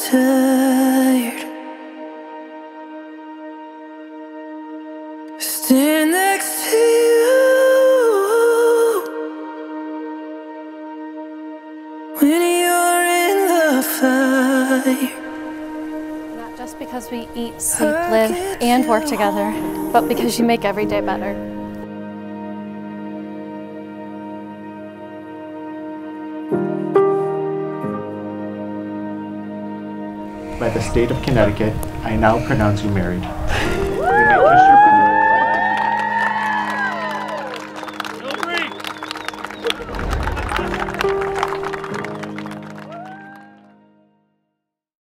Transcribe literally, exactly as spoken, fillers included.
tired. Stand next to you when you're in the fire. Not just because we eat, sleep, live, and work together, but because you make every day better. By the state of Connecticut, I now pronounce you married. You may kiss your